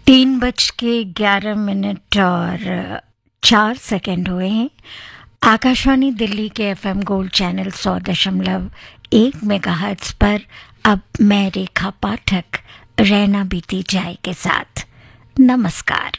3:11 और 4 सेकंड हुए हैं। आकाशवाणी दिल्ली के एफएम गोल्ड चैनल 100.1 मेगाहर्ट्ज पर अब मैं रेखा पाठक रहना बीती जाए के साथ नमस्कार।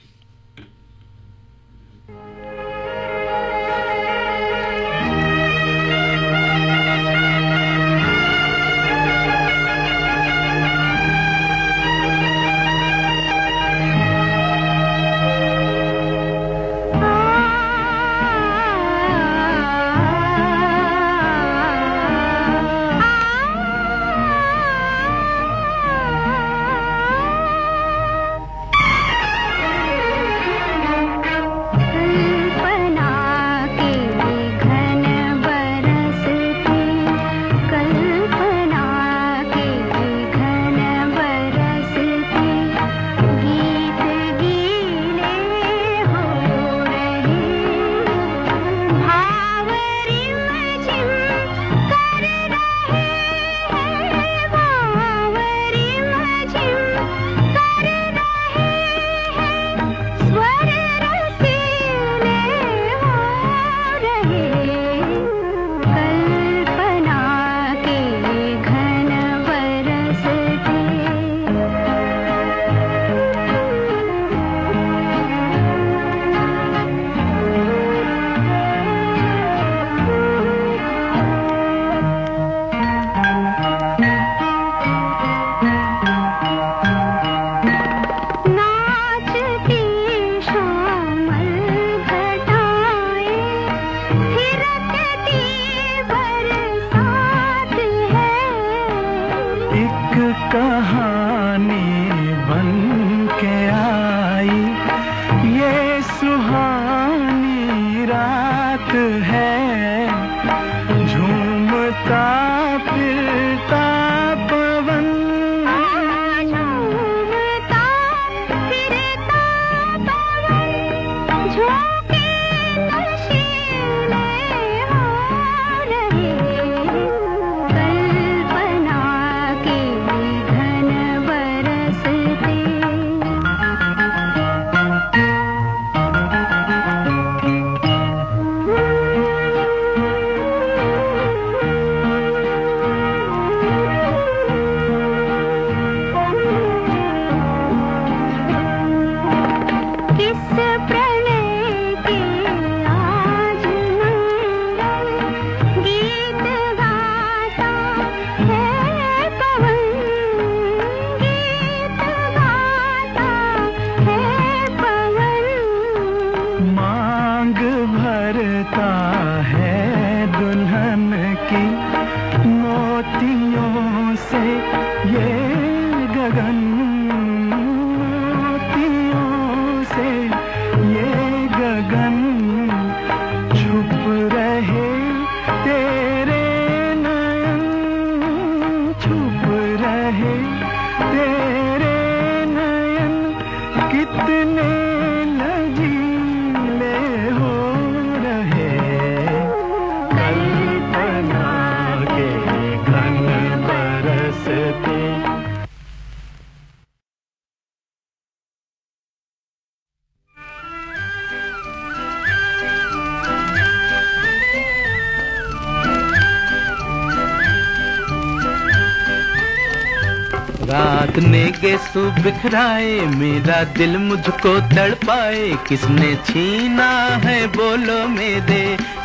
रात नेगे सु बिखराए मेरा दिल मुझको तड़पाए, किसने छीना है बोलो मेरे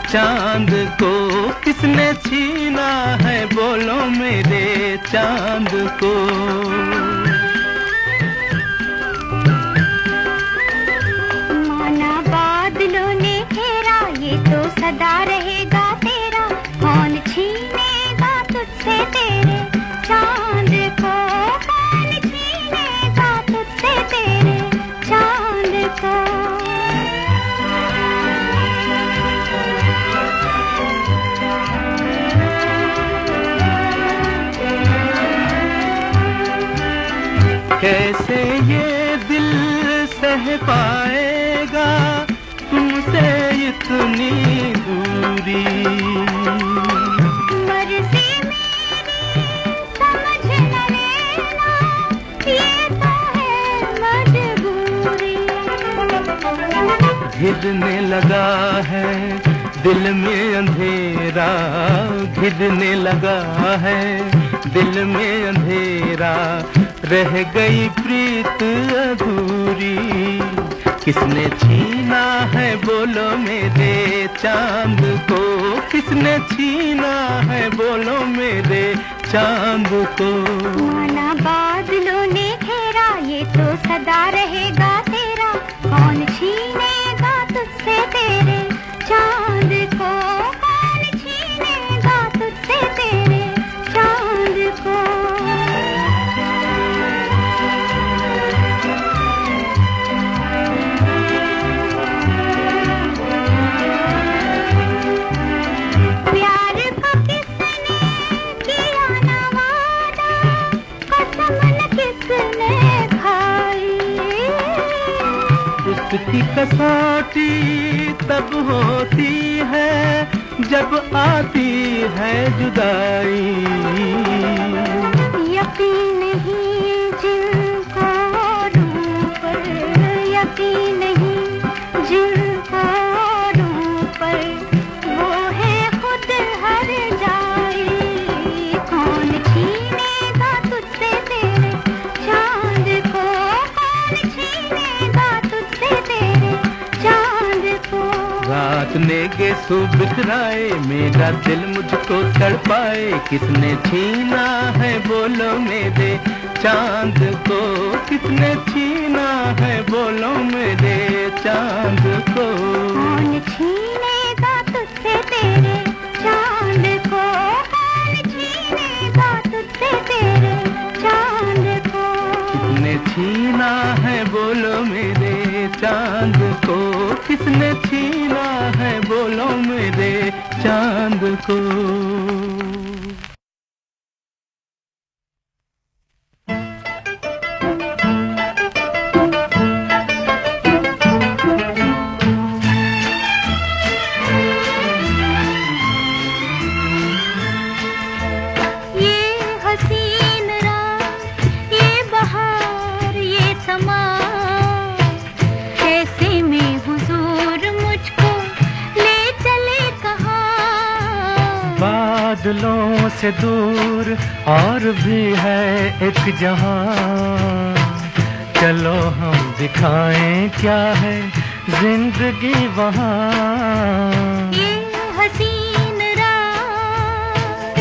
चांद को, किसने छीना है बोलो मेरे चांद को। माना बादलों ने घेरा ये तो सदा रहेगा तेरा, कौन छीनेगा तुझसे तेरे चांद को, कौन छीनेगा तुझसे तेरे चांद को। कैसे ये दिल सह पाएगा तुमसे इतनी दूरी, मर्जी मेरी समझ न लेना ये तो है मजबूरी। घिरने लगा है, दिल में अंधेरा घिरने लगा है, दिल में अंधेरा, रह गई प्रीत अधूरी। किसने छीना है बोलो मेरे चांद को, किसने छीना है बोलो मेरे चांद को। माना बादलों ने घेरा ये तो सदा रहेगा तेरा, कौन छीनेगा तुझसे तेरे चांद को, कौन छीनेगा तुझसे तेरे चांद को। उसकी कसौटी तब होती है जब आती है जुदाई। यकीन नहीं जिनको रूह पर, यकीन नहीं जिनको रूह पर, वो है खुद हर जाई। कौन छीनेगा तुझसे तेरे चांद को, कौन छीनेगा तुझसे तेरे चांद को। रात ने गेसु बिखराए मेरा दिल मुझको तड़पाए, किसने छीना है बोलो मेरे चांद को, किसने छीना है बोलो मेरे चांद को। कौन छीनेगा तुझसे तेरे चांद को, कौन छीनेगा तुझसे तेरे चांद को। किसने छीना है बोलो मेरे चांद को, किसने छीना है बोलो मेरे चांद को। बादलों से दूर और भी है एक जहां, चलो हम दिखाएं क्या है जिंदगी वहां। ये हसीन रात,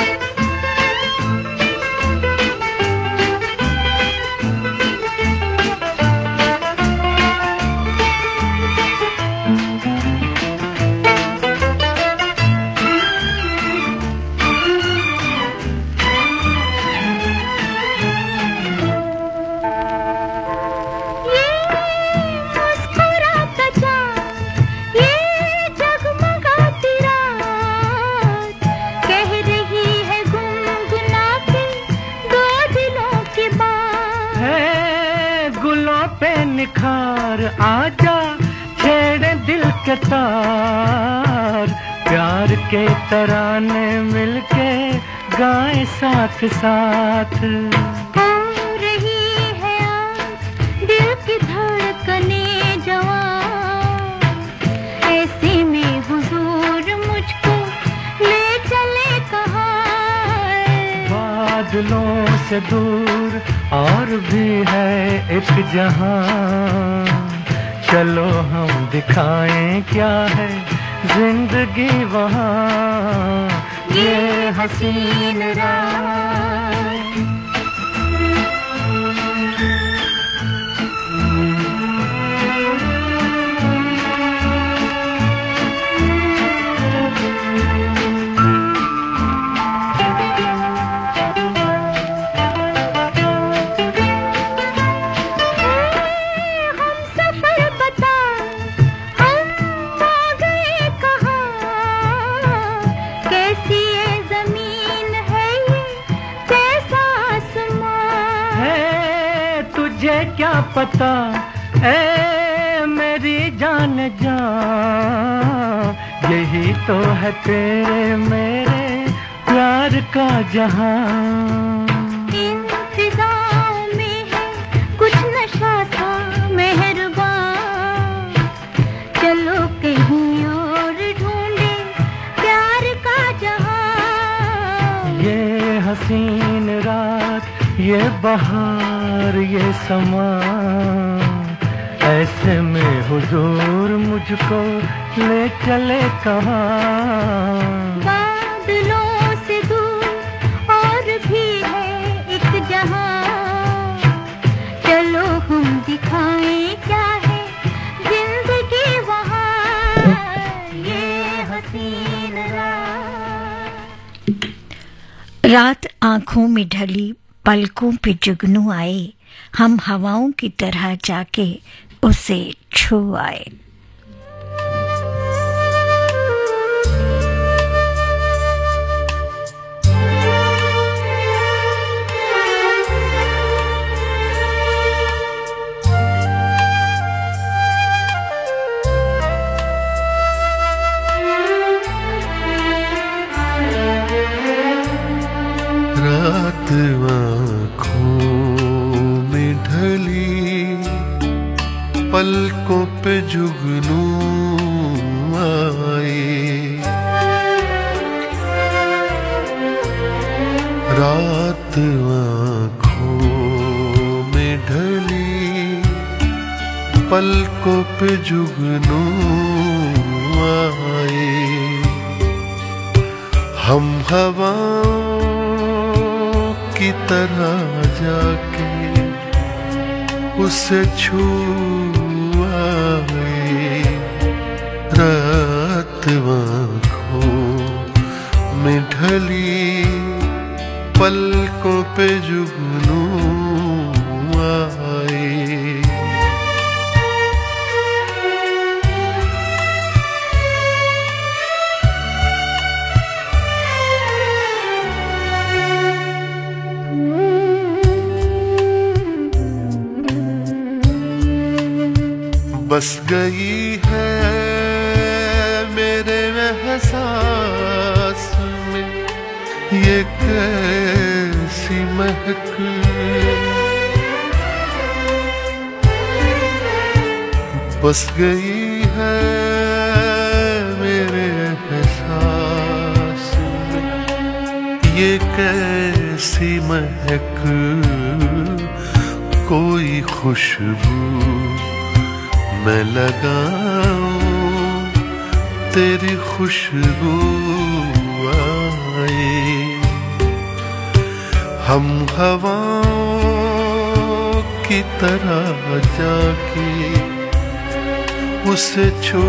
निखार आजा छेड़े दिल के तार, प्यार के तराने मिलके गाए साथ साथ। हो रही है आज दिल की धड़कने जवां, ऐसे में हुजूर मुझको ले चले कहाँ। बादलों से दूर और भी है एक जहां, चलो हम दिखाएं क्या है जिंदगी वहां। ये हसीन रात, क्या पता ए मेरी जान जा, यही तो है तेरे मेरे प्यार का जहां। इन फिजाओं में है कुछ नशा सा मेहरबान, दिन रात ये बहार ये समा, ऐसे में हुजूर मुझको ले चले कहाँ। बादलों से दूर और भी है एक जहां, चलो हम दिखाएं क्या है जिंदगी वहाँ, ये हसीन रात आंखों में ढली पलकों पे जुगनू आए, हम हवाओं की तरह जाके उसे छू आए। रात आँखों में ढली पलकों पे जुगनू आए, रात आँखों में ढली पलकों पे जुगनू आए। हम हवाओं की तरह जाके उसे छू आए, रात आँखों में ढली पलकों पे जुगनू आए। बस गई है मेरे एहसास में ये कैसी महक, बस गई है मेरे एहसास में ये कैसी महक, कोई खुशबू मैं लगाऊं तेरी खुशबू आए। हम हवाओं की तरह जाके उसे छू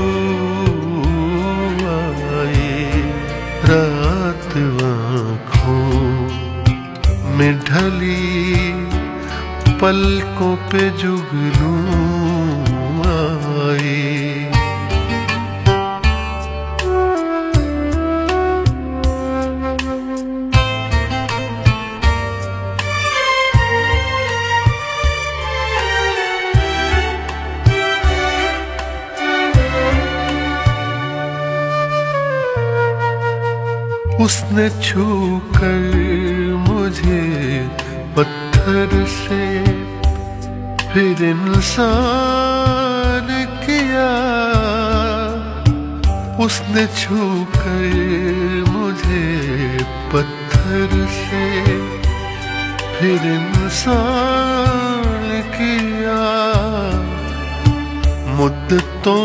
आए, रात आँखों में ढली पलकों पे जुगनू आए। उसने छू कर मुझे पत्थर से फिर इंसान किया, उसने छू कर मुझे पत्थर से फिर इंसान किया। मुद्दतों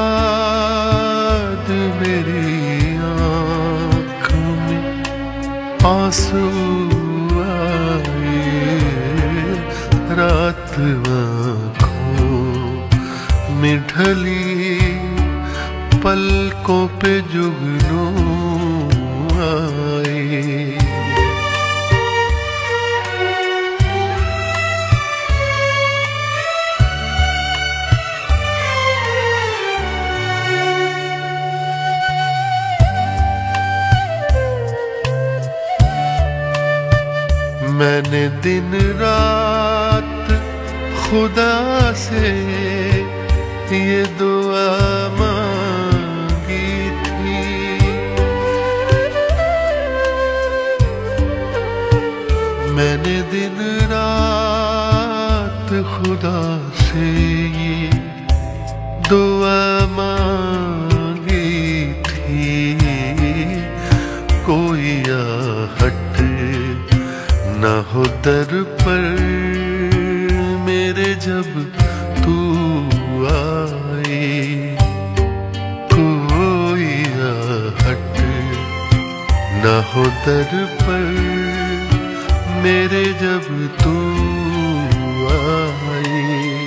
बाद मेरी आँखों में आंसू आए, रात आँखों में ढली पलकों पे जुगनू आए। मैंने दिन रात खुदा से ये दुआ मांगी थी, मैंने दिन रात खुदा से ये दुआ मांगी थी, कोई आहट न हो दर पर मेरे जब तू आए, कोई आहट न हो दर पर मेरे जब तू आए।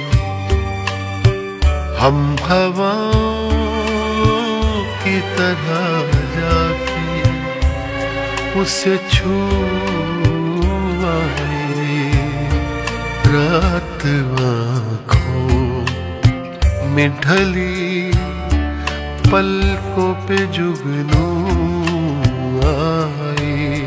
हम हवाओं की तरह जाके उसे छू आए, रात आँखों में ढली पलकों पे जुगनू आए।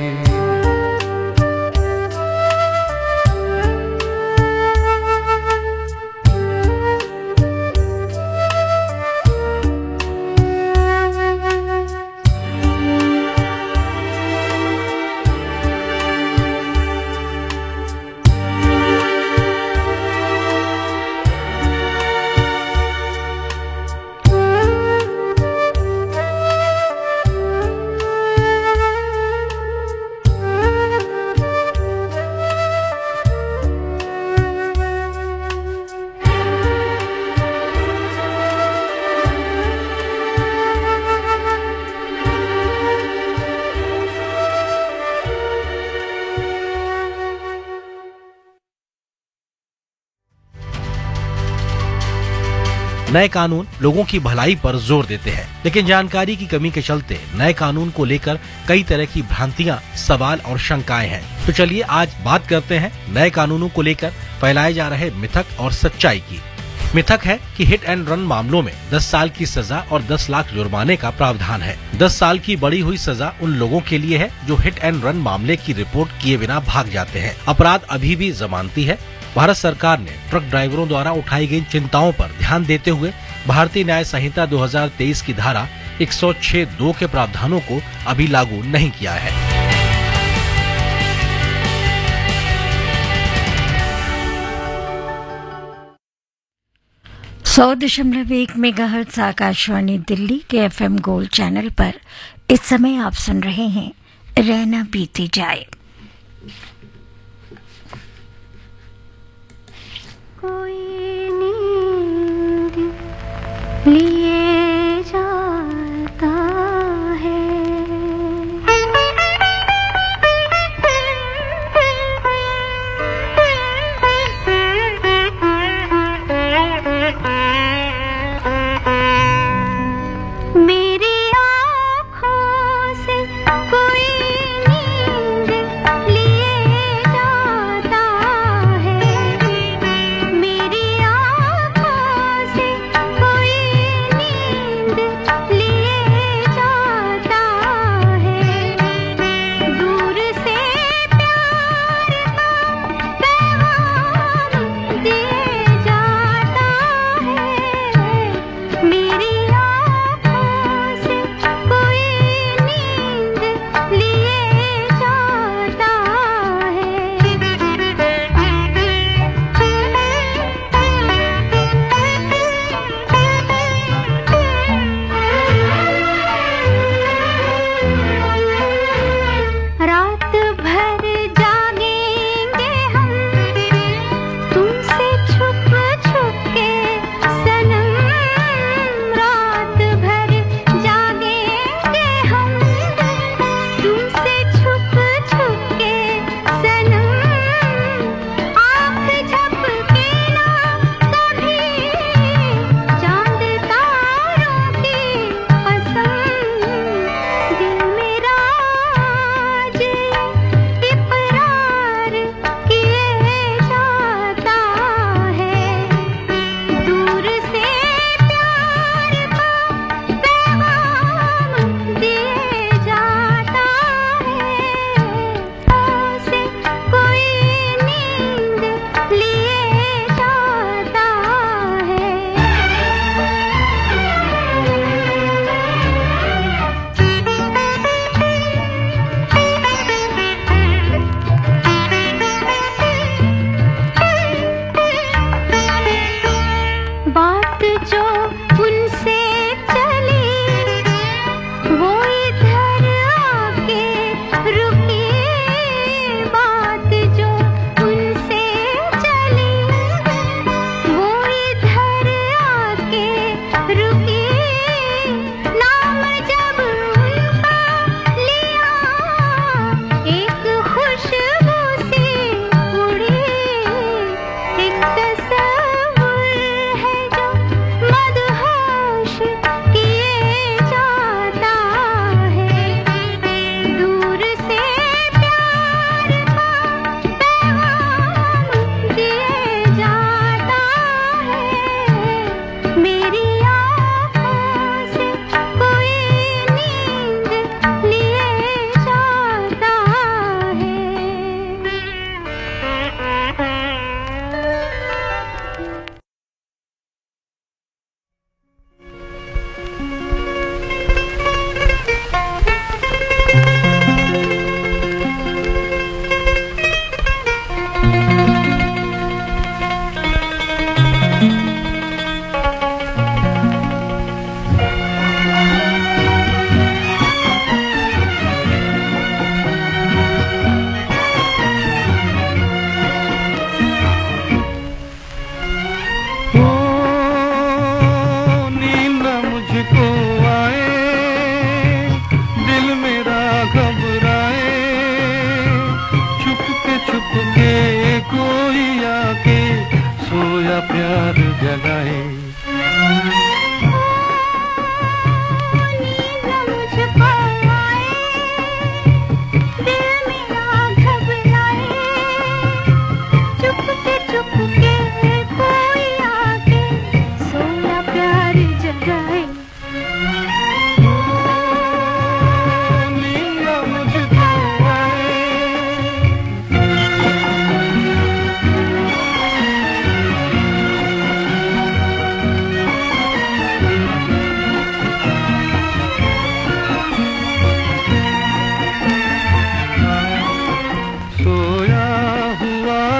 नए कानून लोगों की भलाई पर जोर देते हैं, लेकिन जानकारी की कमी के चलते नए कानून को लेकर कई तरह की भ्रांतियां, सवाल और शंकाएं हैं। तो चलिए आज बात करते हैं नए कानूनों को लेकर फैलाए जा रहे मिथक और सच्चाई की। मिथक है कि हिट एंड रन मामलों में 10 साल की सजा और 10 लाख जुर्माने का प्रावधान है। 10 साल की बढ़ी हुई सजा उन लोगों के लिए है जो हिट एंड रन मामले की रिपोर्ट किए बिना भाग जाते हैं। अपराध अभी भी जमानती है। भारत सरकार ने ट्रक ड्राइवरों द्वारा उठाई गई चिंताओं पर ध्यान देते हुए भारतीय न्याय संहिता 2023 की धारा 106(2) के प्रावधानों को अभी लागू नहीं किया है। 100.1 मेगाहर्ट्ज आकाशवाणी दिल्ली के FM गोल्ड चैनल पर इस समय आप सुन रहे हैं रहना बीती जाए। कोई नींद लिए जाता है, मेरी आँखों से कोई नींद लिए जाता है, मेरी आँखों से कोई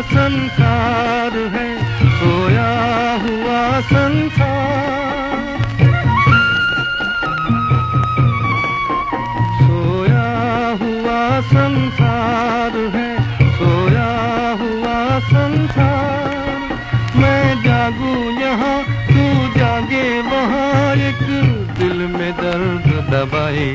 संसार है, सोया हुआ संसार, सोया हुआ संसार है, सोया हुआ संसार। मैं जागूं यहाँ, तू जागे वहाँ, एक दिल में दर्द दबाए।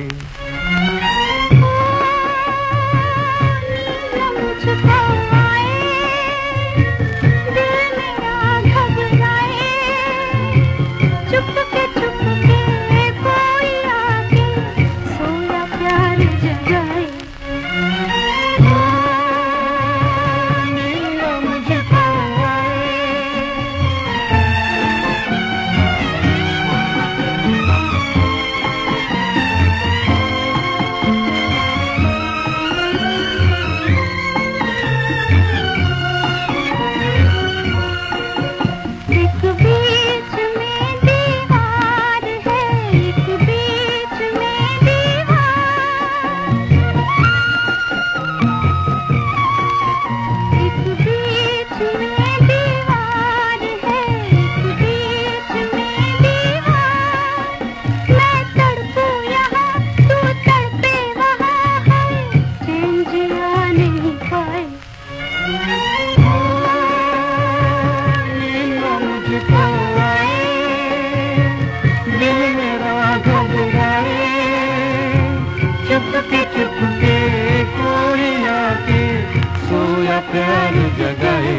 प्यार जगाए।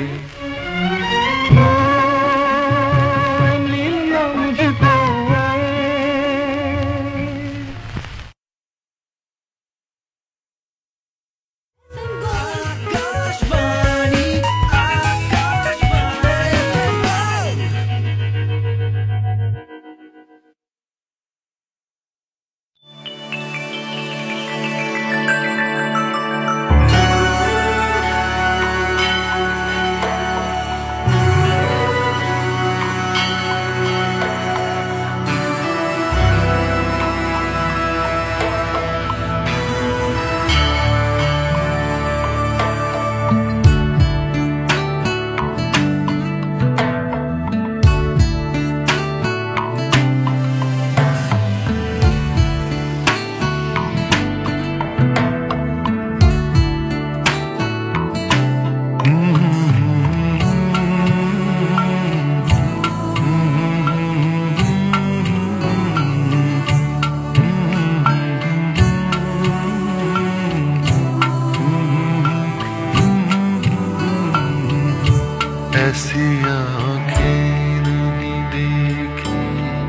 ऐसी आँखें नहीं देखी,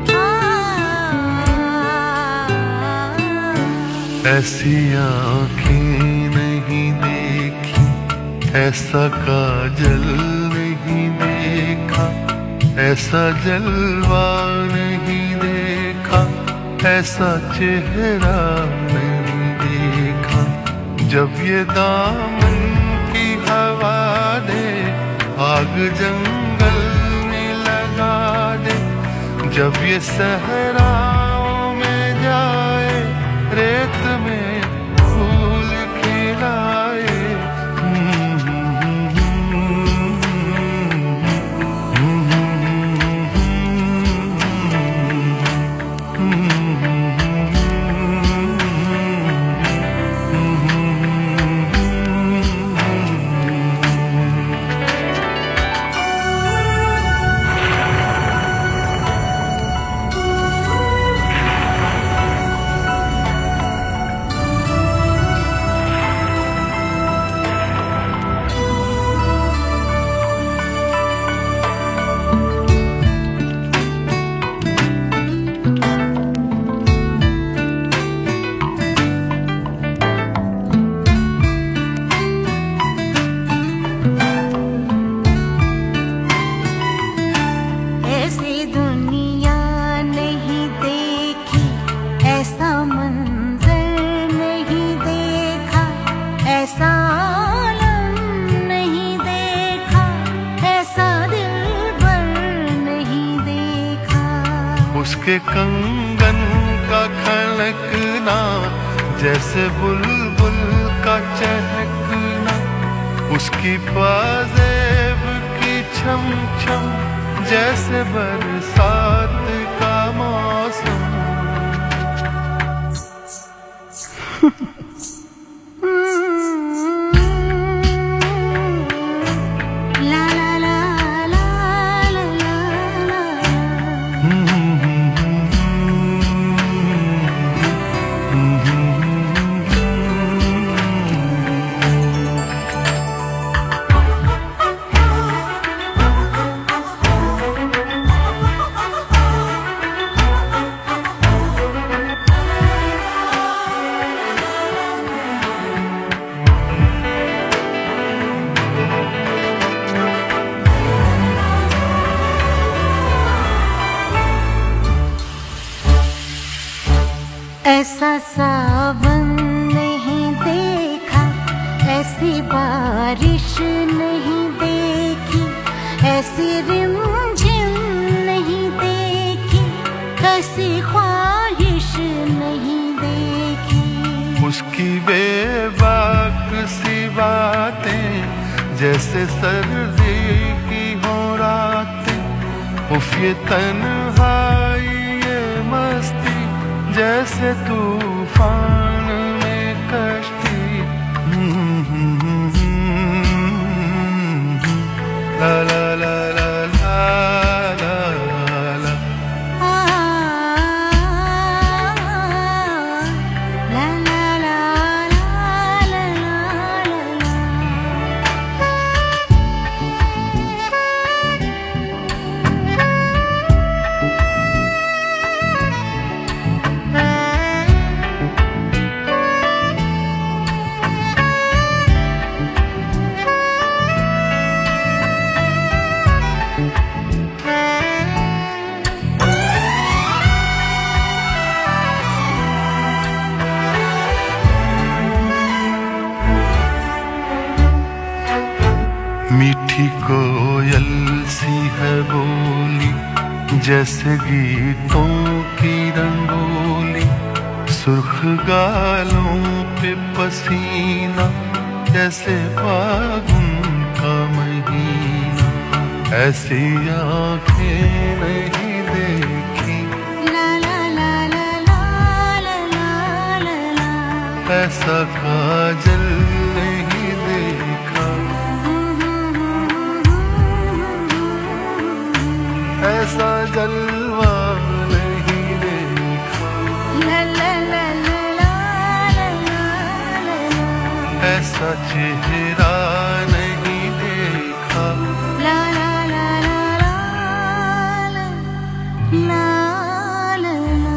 ऐसी आँखें नहीं देखी, ऐसा काजल नहीं देखा, ऐसा जलवा नहीं देखा, ऐसा चेहरा नहीं देखा। जब ये दामन की हवा दे, आग जंगल में लगा दे, जब ये सहराओं में जाए, रेत में फूल खिलाए। उसके कंगन का खनकना, जैसे बुलबुल का चहकना, उसकी पाजेब की छम छम जैसे बरसात का मौसम। ऐसा सावन नहीं देखा, ऐसी बारिश नहीं देखी, ऐसी रिमझिम नहीं देखी, ऐसी ख्वाहिश नहीं देखी। उसकी बेबाक सी बातें जैसे सर्दी की हो रातें, उफ ये तन्हाई ये मस्ती जैसे तूफान में कश्ती। ला ला ला ला ला ला ला। ला ला ला ला ला ला। मीठी कोयल सी है बोली जैसे गीतों की रंगोली, सुर्ख गालों पे पसीना जैसे फागुन का महीना। ऐसी आंखें नहीं देखी, ला ला ला ला ला ला ला ला। ऐसा काजल नहीं देखा, ऐसा जलवा नहीं देखा, ला ला ला ला ला ला ला। ऐसा चेहरा नहीं देखा। ला ला ला ला ला ला ला ला।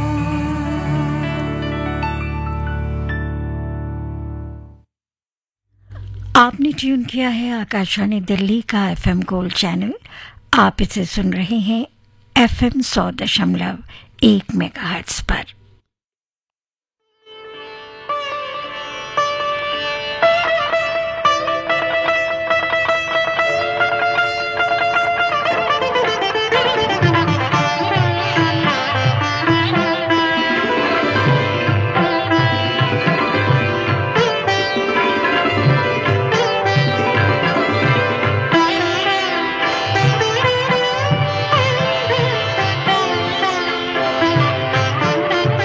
आपने ट्यून किया है आकाशवाणी दिल्ली का FM गोल्ड चैनल। आप इसे सुन रहे हैं FM 100.1 मेगाहर्ट्ज पर। ला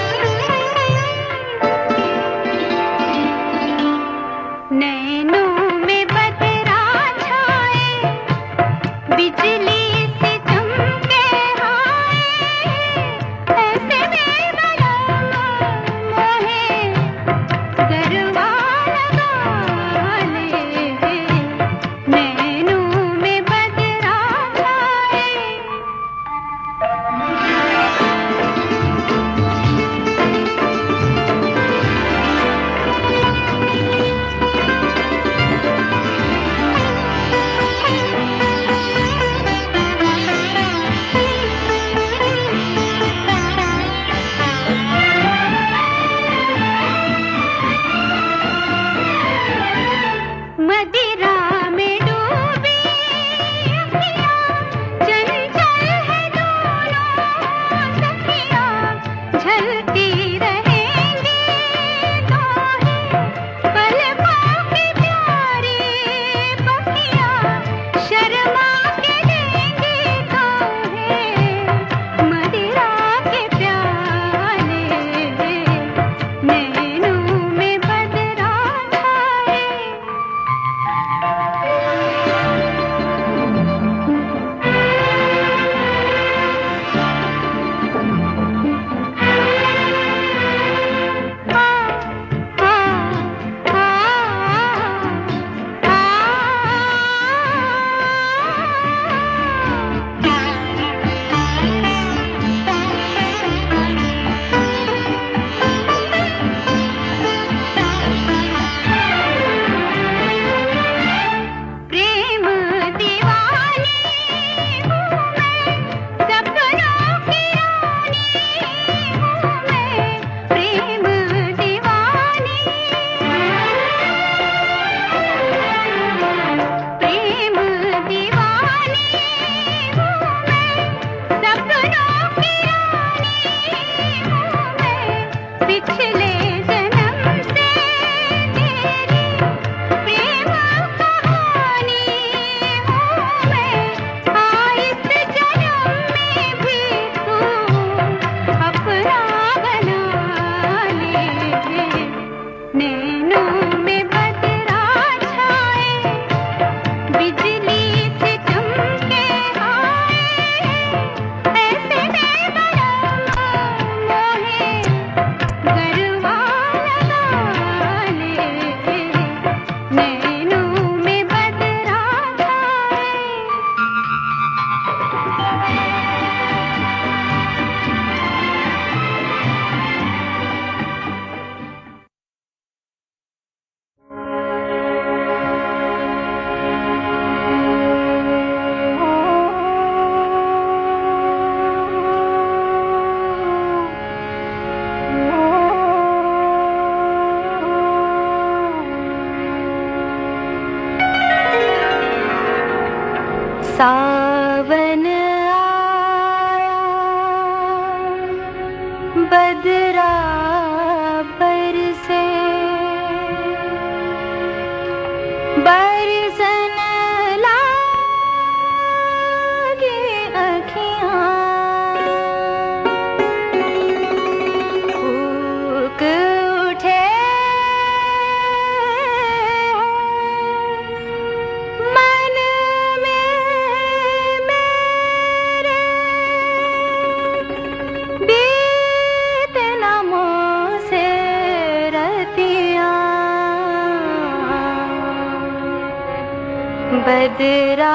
सावन आया बदरा बरसे बरसन लागे अखियाँ फूक उठे मन में मेरे बीते नामों से रतियाँ बदरा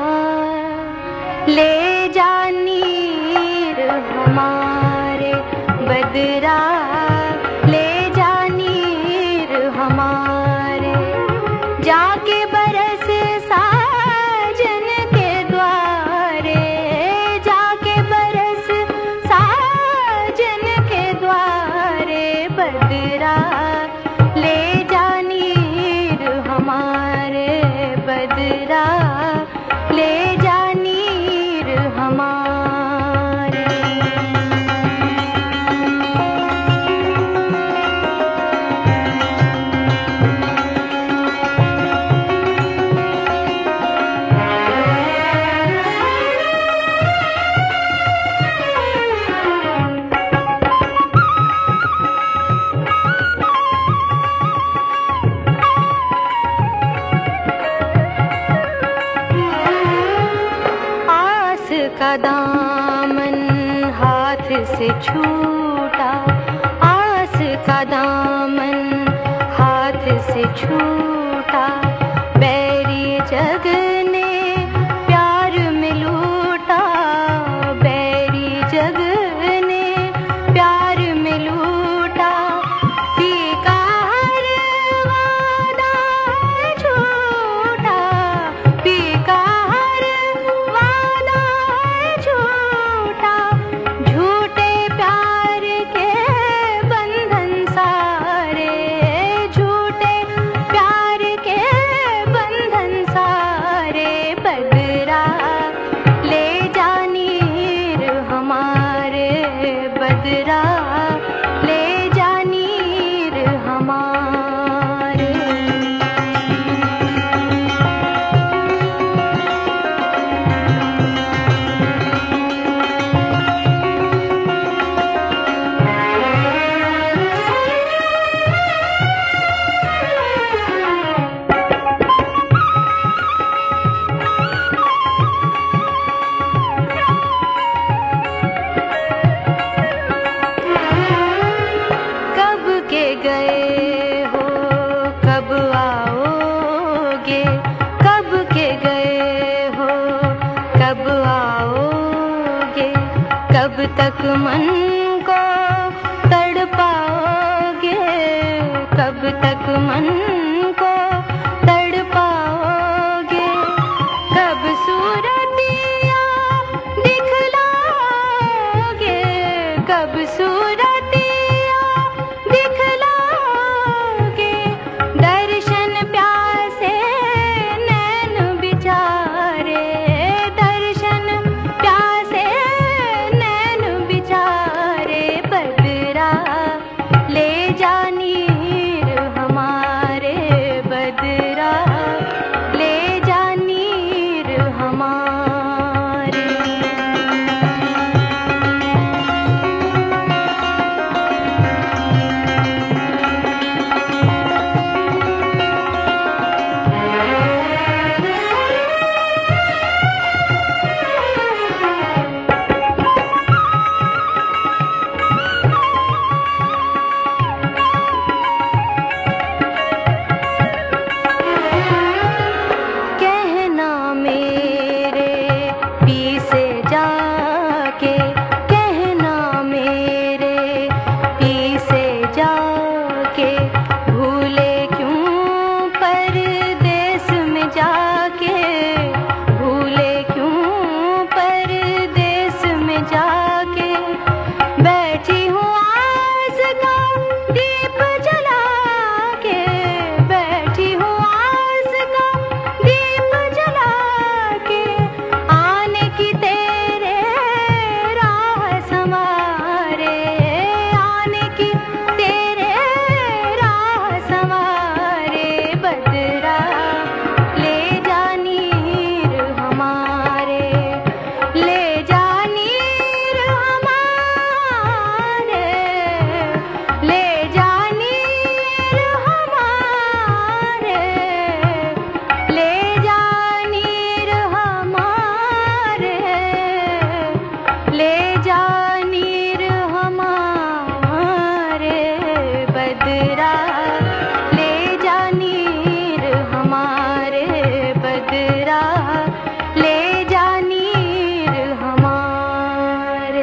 ले जा नीर हमारे बदरा ले जा नीर हमारे जाके बरस साजन के द्वारे जाके बरस साजन के द्वारे बदरा ले जा नीर हमारे बदरा ले जा नीर हमारे आस का दामन हाथ से छूटा आस का दामन हाथ से छूटा बैरी जग ने प्यार में लूटा बैरी जग ने प्यार में लूटा फीका हर वादा झूठा फीका हर वादा झूठा झूठे प्यार के बंधन सारे झूठे प्यार के बंधन सारे बदरा ले जा नीर हमारे बदरा ले जा नीर हमारे कब के गए हो कब आओगे कब के गए हो कब आओगे कब तक मन को तड़पाओगे कब तक मन को तड़पाओगे कब सूरतियाँ दिखलाओगे कब सूरतियाँ दिखलाओगे दर्शन प्यासे नैन बिचारे दर्शन प्यासे नैन बिचारे बदरा ले जा नीर हमारे बदरा ले जा नीर हमारे कहना मेरे तेरा ले जा नीर हमारे।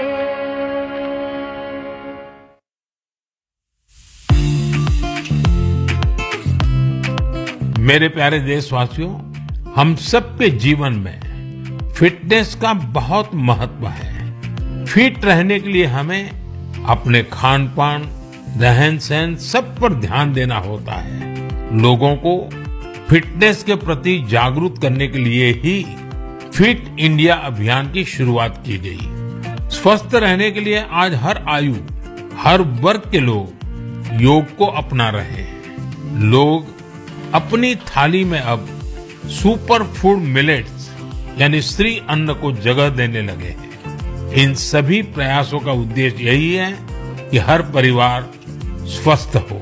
मेरे प्यारे देशवासियों, हम सबके जीवन में फिटनेस का बहुत महत्व है। फिट रहने के लिए हमें अपने खान पान, रहन सहन सब पर ध्यान देना होता है। लोगों को फिटनेस के प्रति जागरूक करने के लिए ही फिट इंडिया अभियान की शुरुआत की गई। स्वस्थ रहने के लिए आज हर आयु, हर वर्ग के लोग योग को अपना रहे हैं। लोग अपनी थाली में अब सुपर फूड मिलेट्स यानी श्री अन्न को जगह देने लगे हैं। इन सभी प्रयासों का उद्देश्य यही है कि हर परिवार स्वस्थ हो।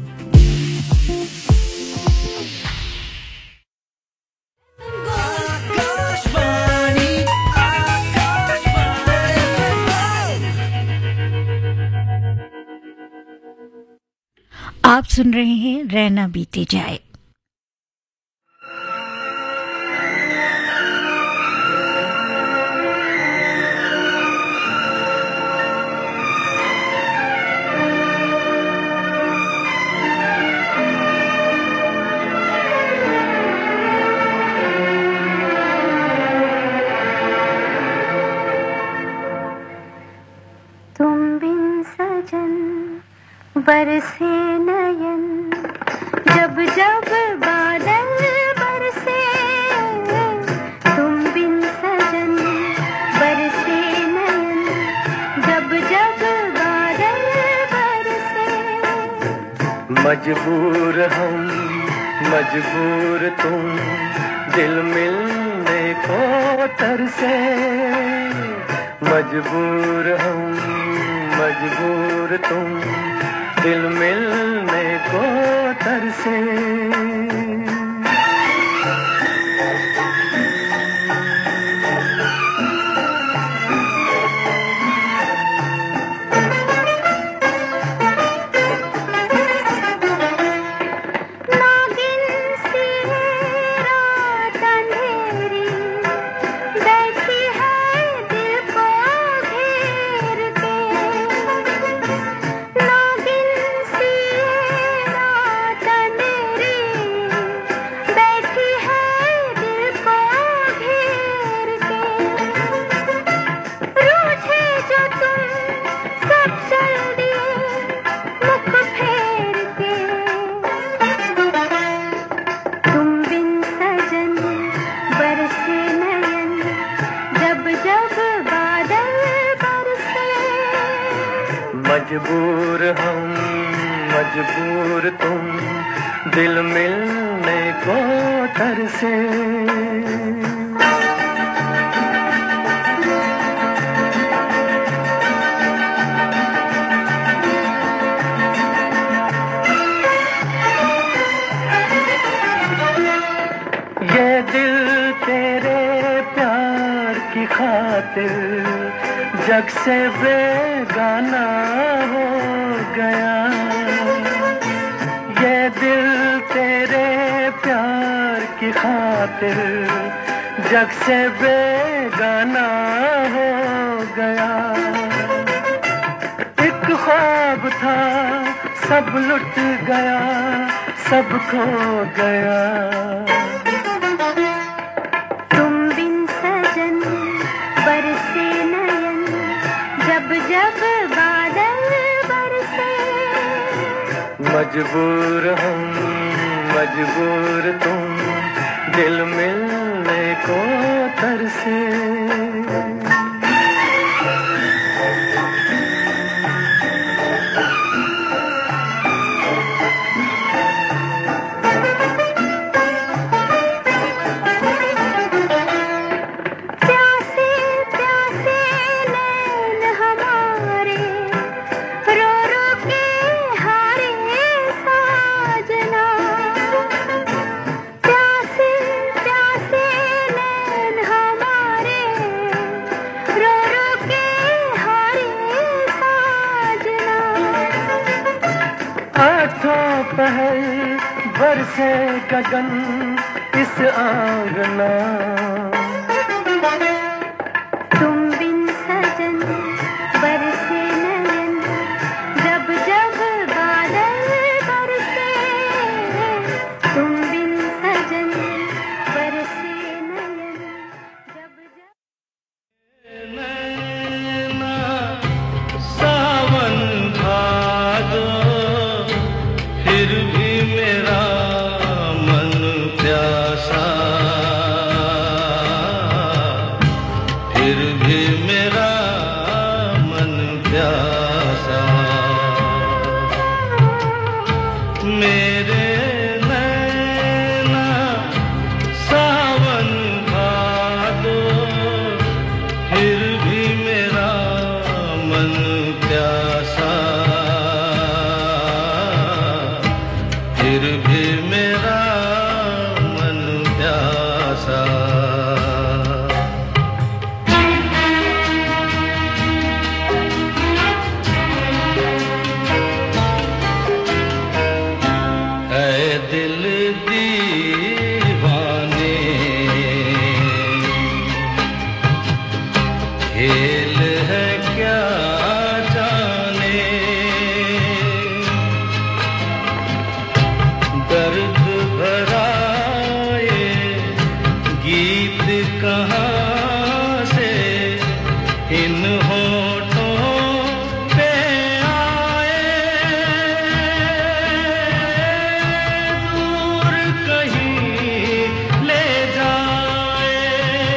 आप सुन रहे हैं रहना बीती जाए। बरसे नयन जब जब बादल बरसे, तुम बिन सजन बरसे नयन जब जब बादल बरसे। मजबूर हम मजबूर तुम, दिल मिलने को तरसे। मजबूर हम मजबूर तुम, दिल मिलने को तरसे। मजबूर हम मजबूर तुम, दिल मिलने को तरसे। ये दिल तेरे प्यार की खातिर जग से बेगाना हो गया। ये दिल तेरे प्यार की खातिर जग से बेगाना हो गया। एक ख्वाब था सब लुट गया, सब खो गया। जब बादल बरसे। मजबूर हम मजबूर तुम, दिल मिलने को तरसे। पहल बरसे गगन, इस आंगना। तुम बिन सजन बरसे नयन, जब जब बादल बरसे। तुम बिन सजन बरसे नयन, जब जब। नैना सावन भादो, फिर भी मेरा मन प्यासा, फिर भी मेरा मन प्यासा। मेरे नैना सावन भादो, फिर भी मेरा मन प्यासा, फिर भी मेरा मन प्यासा। ऐ दिल दीवाने, खेल है क्या जाने, दर्द भरा ये गीत कहाँ से इन होठों पे आए। दूर कहीं ले जाए,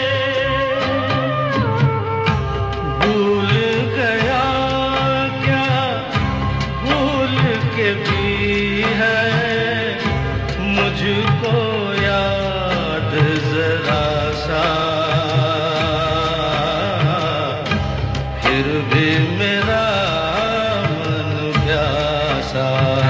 भूल गया क्या भूल के भी है मुझको याद जरा सा। फिर भी मेरा मन प्यासा।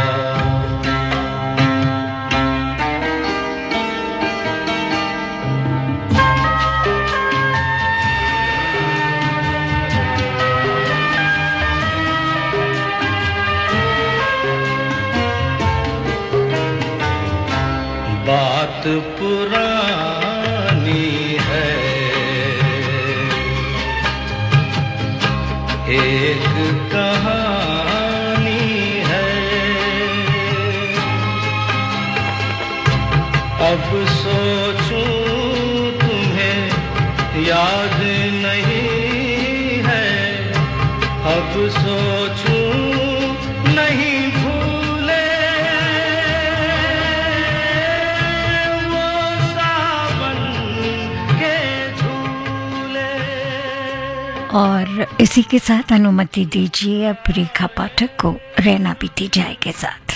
बात पुरानी है, एक कहानी है। अब सोचूं तुम्हें याद नहीं है, अब सोचूं नहीं भूले। वो सावन के झूले। और इसी के साथ अनुमति दीजिए अब रेखा पाठक को रहना बीती जाए के साथ।